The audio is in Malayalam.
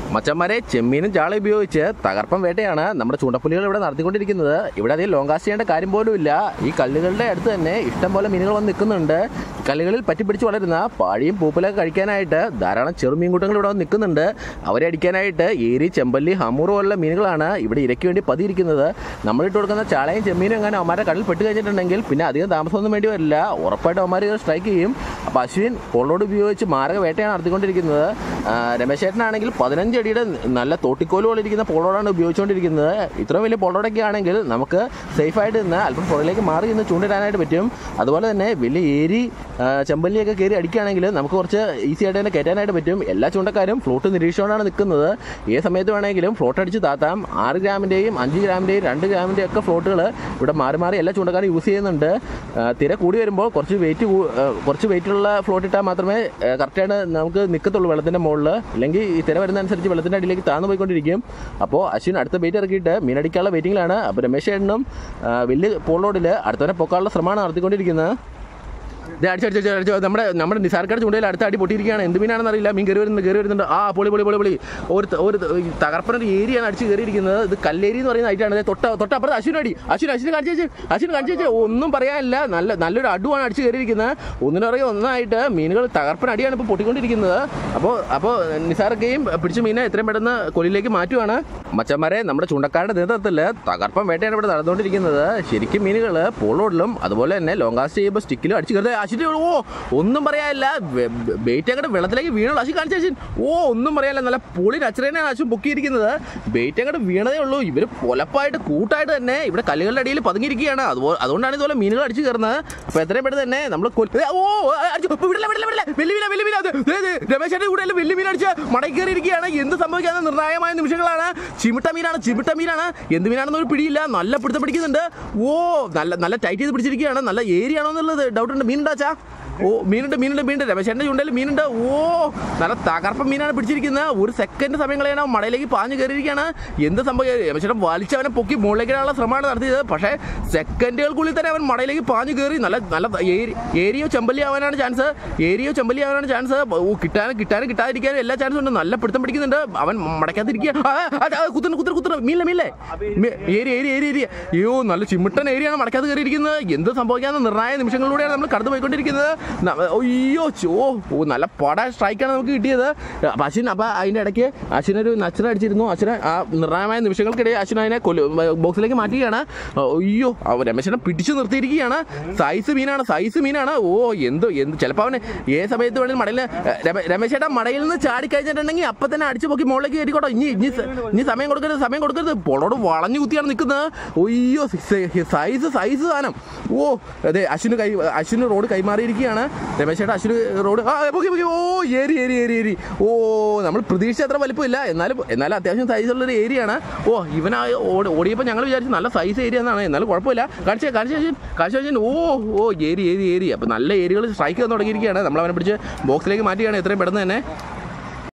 മച്ചന്മാരെ ചെമ്മീനും ചാള ഉപയോഗിച്ച് തകർപ്പം വേട്ടയാണ് നമ്മുടെ ചൂണ്ടപ്പുലികൾ ഇവിടെ നടത്തിക്കൊണ്ടിരിക്കുന്നത്. ഇവിടെ അധികം ലോങ് കാസ്റ്റ് ചെയ്യേണ്ട കാര്യം പോലും ഇല്ല. ഈ കല്ലുകളുടെ അടുത്ത് തന്നെ ഇഷ്ടംപോലെ മീനുകൾ വന്ന് നിൽക്കുന്നുണ്ട്. കല്ലുകളിൽ പറ്റിപ്പിടിച്ച് വളരുന്ന പാഴിയും പൂപ്പലൊക്കെ കഴിക്കാനായിട്ട് ധാരാളം ചെറുമീൻകൂട്ടങ്ങൾ ഇവിടെ വന്ന് നിൽക്കുന്നുണ്ട്. അവരെ അടിക്കാനായിട്ട് ഏരി, ചെമ്പല്ലി, ഹമൂർ പോലുള്ള മീനുകളാണ് ഇവിടെ ഇരയ്ക്ക് വേണ്ടി പതിയിരിക്കുന്നത്. നമ്മളിട്ട് കൊടുക്കുന്ന ചാളയും ചെമ്മീനും എങ്ങനെ അവന്മാരുടെ കടലിൽ പെട്ട് കഴിഞ്ഞിട്ടുണ്ടെങ്കിൽ പിന്നെ അധികം താമസമൊന്നും വേണ്ടി വരില്ല. ഉറപ്പായിട്ട് അവന്മാർ സ്ട്രൈക്ക് ചെയ്യും. അപ്പോൾ അശ്വിൻ പോളോട് ഉപയോഗിച്ച് മാരക വേട്ടയാണ് നടത്തിക്കൊണ്ടിരിക്കുന്നത്. രമേശ് ചേട്ടനാണെങ്കിൽ 15 അടിയുടെ നല്ല തോട്ടിക്കോല് പോലിരിക്കുന്ന പോളോടാണ് ഉപയോഗിച്ചുകൊണ്ടിരിക്കുന്നത്. ഇത്രയും വലിയ പോളോടൊക്കെ ആണെങ്കിൽ നമുക്ക് സേഫായിട്ട് നിന്ന് അല്പം പുറകിലേക്ക് മാറി നിന്ന് ചൂണ്ടിടാനായിട്ട് പറ്റും. അതുപോലെ തന്നെ വലിയ ഏരി, ചെമ്പല്ലിയൊക്കെ കയറി അടിക്കുകയാണെങ്കിൽ നമുക്ക് കുറച്ച് ഈസി ആയിട്ട് തന്നെ കയറ്റാനായിട്ട് പറ്റും. എല്ലാ ചൂണ്ടക്കാരും ഫ്ലോട്ട് നിരീക്ഷണമാണ് നിൽക്കുന്നത്. ഏത് സമയത്ത് വേണമെങ്കിലും ഫ്ലോട്ട് അടിച്ച് താത്താം. 6 ഗ്രാമിൻ്റെയും 5 ഗ്രാമിൻ്റെയും 2 ഗ്രാമിൻ്റെയും ഒക്കെ ഫ്ലോട്ടുകൾ ഇവിടെ മാറി മാറി എല്ലാ ചൂണ്ടക്കാരും യൂസ് ചെയ്യുന്നുണ്ട്. തിര കൂടി വരുമ്പോൾ കുറച്ച് വെയിറ്റുള്ള ഫ്ലോട്ട് ഇട്ടാൽ മാത്രമേ കറക്റ്റായിട്ട് നമുക്ക് നിൽക്കത്തുള്ളൂ വെള്ളത്തിൻ്റെ മുകളിൽ. ഇല്ലെങ്കിൽ ഈ തിര വരുന്നതനുസരിച്ച് വെള്ളത്തിൻ്റെ അടിയിലേക്ക് താഴ്ന്നു പോയിക്കൊണ്ടിരിക്കും. അപ്പോൾ അശ്വിൻ അടുത്ത വെയിറ്റ് ഇറക്കിയിട്ട് മീനടിക്കാനുള്ള വെയിറ്റിങ്ങിലാണ്. അപ്പോൾ രമേശ് ചേട്ടനും വലിയ പോളോഡിൽ അടുത്തവരെ പൊക്കാനുള്ള ശ്രമമാണ് നടത്തിക്കൊണ്ടിരിക്കുന്നത്. ഇത് അടിച്ചടിച്ചടിച്ചോ നമ്മുടെ നിസാർക്കാട് ചൂണ്ടയിൽ അടുത്ത അടി പൊട്ടിയിരിക്കുകയാണ്. എന്ത് മീനാണെന്ന് അറിയില്ല. മീൻ കയറി വരുന്നുണ്ട്. ആ പൊളി ഒരു തകർപ്പനൊരു ഏരിയാണ് അടിച്ച് കയറിയിരിക്കുന്നത്. ഇത് കല്ലേരി എന്ന് പറയുന്ന ഐറ്റാണ്. തൊട്ടപ്പുറത്ത് അശ്വിൻ കാണിച്ചു ഒന്നും പറയാനില്ല. നല്ലൊരു അടുവാണ് അടിച്ച് കയറിയിരിക്കുന്നത്. ഒന്നിനറിയാം മീനുകൾ തകർപ്പൻ അടിയാണ് ഇപ്പോൾ പൊട്ടിക്കൊണ്ടിരിക്കുന്നത്. അപ്പോൾ നിസാർക്കയും പിടിച്ച മീനെ എത്രയും പെട്ടെന്ന് കൊല്ലിലേക്ക് മാറ്റുവാണ്. മച്ചന്മാരെ നമ്മുടെ ചൂണ്ടക്കാരുടെ നേതൃത്വത്തിൽ തകർപ്പൻ വേട്ടയാണ് ഇവിടെ നടന്നുകൊണ്ടിരിക്കുന്നത്. ശരിക്കും മീനുകൾ പോളോഡിലും അതുപോലെ തന്നെ ലോങ് കാസ്റ്റ് ചെയ്യുമ്പോൾ സ്റ്റിക്കിലും അടിച്ച് കയറി. ഒന്നും പറയാനില്ല. ബെയ്റ്റ് അങ്ങോട്ട് വെള്ളത്തിലേക്ക് വീണുള്ളൂ. അശ്വിൻ കാണിച്ച അശ്വിൻ ഒന്നും പറയാനില്ല. നല്ല പൊളി നച്ചറേനാണ് അശ്വിൻ പൊക്കിയിരിക്കുന്നത്. ബെയ്റ്റ് അങ്ങോട്ട് വീണതേ ഉള്ളൂ. ഇവർ പൊലപ്പായിട്ട് കൂട്ടായിട്ട് തന്നെ ഇവിടെ കല്ലുകളുടെ അടിയിൽ പതുങ്ങിയിരിക്കുകയാണ്. അതുകൊണ്ടാണ് ഇതുപോലെ മീനുകൾ അടിച്ച് കയറുന്നത്. അപ്പോൾ എത്രയും പെട്ടെന്ന് തന്നെ നമ്മൾ രമേശന്റെ കൂടെ വലിയ മീൻ അടിച്ച് മടക്കി കയറിയിരിക്കുകയാണ്. എന്ത് സംഭവിക്കാത്ത നിർണായകമായ നിമിഷങ്ങളാണ്. ചിമിട്ട മീനാണ്. എന്ത് മീനാണെന്ന് ഒരു പിടിയില്ല. നല്ല പിടുത്തം പിടിക്കുന്നുണ്ട്. നല്ല ടൈറ്റ് ചെയ്ത് പിടിച്ചിരിക്കുകയാണ്. നല്ല ഏരിയ ആണോ എന്നുള്ളത് ഡൗട്ടുണ്ട്. മീനുണ്ടാച്ചാ മീനുണ്ട് രമേശന്റെ ചൂണ്ടയിൽ മീനുണ്ട്. നല്ല തകർപ്പൻ മീനാണ് പിടിച്ചിരിക്കുന്നത്. ഒരു സെക്കൻഡ് സമയം കളയാൻ മടയിലേക്ക് പാഞ്ഞു കയറിയിരിക്കുകയാണ്. എന്ത് സംഭവിക്കുക? രമേശൻ വലിച്ചവനെ പൊക്കി മുകളിലേക്കാനുള്ള ശ്രമമാണ് നടത്തിയത്. പക്ഷേ സെക്കൻഡുകൾക്കുള്ളിൽ തന്നെ അവൻ മടയിലേക്ക് പാഞ്ഞു കയറി. നല്ല ഏരിയോ ചെമ്പല്ലി ആവാനാണ് ചാൻസ്. കിട്ടാതിരിക്കാനും എല്ലാ ചാൻസും ഉണ്ട്. നല്ല പിടുത്തം പിടിക്കുന്നുണ്ട്. അവൻ മടക്കാതിരിക്കുക. കുത്തുന്നു മീനില്ലേ ഏരി. അയ്യോ, നല്ല ചിമിട്ടൻ ഏരിയാണ് മടക്കാതെ കയറിയിരിക്കുന്നത്. എന്ത് സംഭവിക്കാവുന്ന നിർണായക നിമിഷങ്ങളിലൂടെയാണ് നമ്മൾ കടന്നു പോയിക്കൊണ്ടിരിക്കുന്നത്. അയ്യോ നല്ല പട സ്ട്രൈക്കാണ് നമുക്ക് കിട്ടിയത്. അശ്വിൻ അതിൻ്റെ ഇടയ്ക്ക് അശ്വിനൊരു നച്ചറ അടിച്ചിരുന്നു. അശ്വിന് ആ നിർണായകമായ നിമിഷങ്ങൾക്കിടയിൽ അശ്വിൻ അതിനെ ബോക്സിലേക്ക് മാറ്റുകയാണ്. അയ്യോ, രമേശനെ പിടിച്ചു നിർത്തിയിരിക്കുകയാണ്. സൈസ് മീനാണ്. എന്ത് ചിലപ്പോൾ അവന് ഏത് സമയത്ത് വേണമെങ്കിലും മടയിൽ രമേശേട്ടാ മടയിൽ നിന്ന് ചാടിക്കഴിഞ്ഞിട്ടുണ്ടെങ്കിൽ അപ്പം തന്നെ അടിച്ചു പോക്കി മുകളിലേക്ക് കയറിക്കോട്ടോ. ഇനി സമയം കൊടുക്കരുത്. പൊളോട് വളഞ്ഞു കുത്തിയാണ് നിൽക്കുന്നത്. അയ്യോ, സൈസ് സാധനം. അതെ, അശ്വിന് റോഡ് കൈമാറിയിരിക്കുകയാണ്. രമേശേട്ടാ അശ്വിന് റോഡ് ഏരി. നമ്മൾ പ്രതീക്ഷിച്ച അത്ര വലിപ്പമില്ല. എന്നാലും അത്യാവശ്യം സൈസുള്ളൊരു ഏരിയയാണ്. ഇവനാ ഓടിയപ്പോൾ ഞങ്ങൾ വിചാരിച്ചു നല്ല സൈസ് ഏരിയ എന്നാണ്. എന്നാലും കുഴപ്പമില്ല. കാഴ്ച ഏരി. അപ്പം നല്ല ഏരിയകൾ സ്ട്രൈക്ക് ചെയ്യാൻ തുടങ്ങിയിരിക്കുകയാണ്. നമ്മൾ അവനെ പിടിച്ച് ബോക്സിലേക്ക് മാറ്റുകയാണ് എത്രയും പെട്ടെന്ന് തന്നെ.